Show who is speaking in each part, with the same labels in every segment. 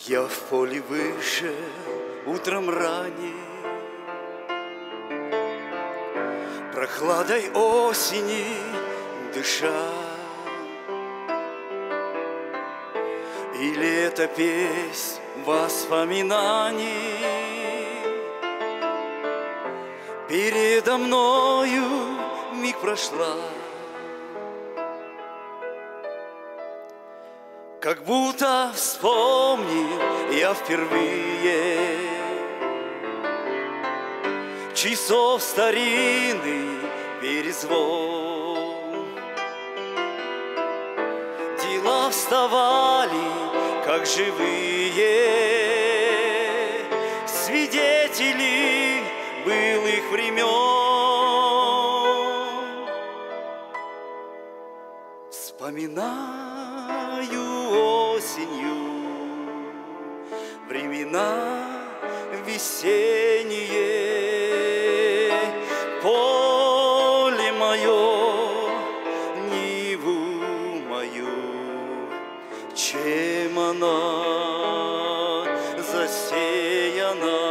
Speaker 1: Я в поле вышел утром ранее, прохладой осени дыша, и лето песнь воспоминаний передо мною миг прошла, как будто вспомнил я впервые часов старинный перезвон. Дела вставали, как живые свидетели былых времен. Вспоминаю осенью времена весенние, поле мое, Ниву мою, чем она засеяна.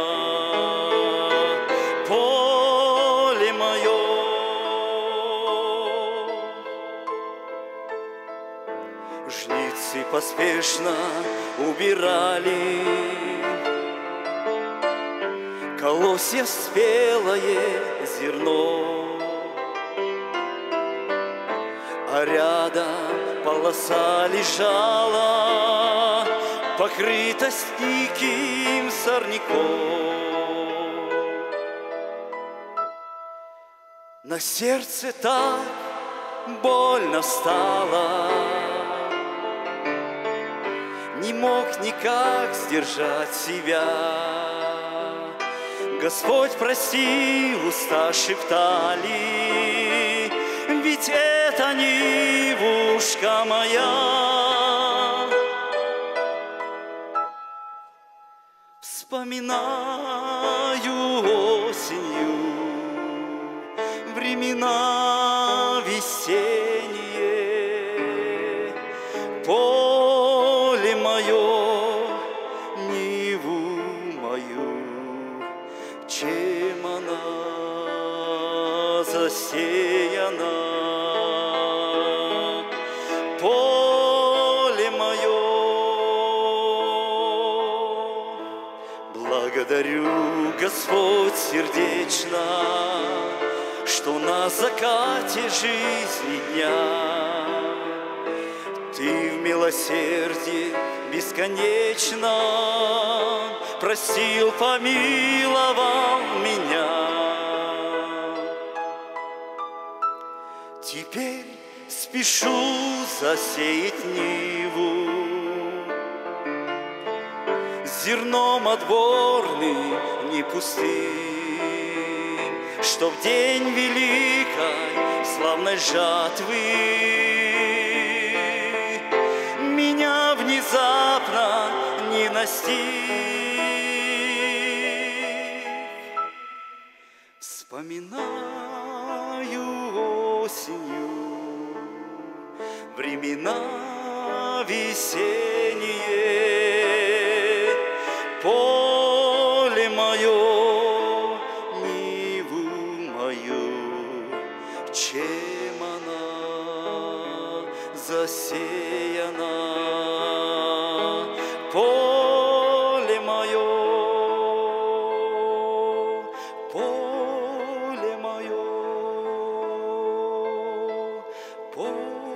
Speaker 1: Поле мое, жницы поспешно убирали колосья спелое зерно, а рядом полоса лежала, покрыта стиким сорняком. На сердце так больно стало, не мог никак сдержать себя. Господь прости, уста шептали, ведь это Нивушка моя. Вспоминаю осенью времена весенние, поле мое, Ниву мою, чем она засеяна. Поле мое, благодарю, Господь, сердечно, что на закате жизни дня Ты в милосердии бесконечно простил, помиловал меня. Теперь спешу засеять ниву зерном отборным, не пустым, чтоб день великой славной жатвы меня внезапно не настиг. Вспоминаю осенью времена весенние, поле мое, Ниву мою, чем она засеяна. Поле мое, поле мое, поле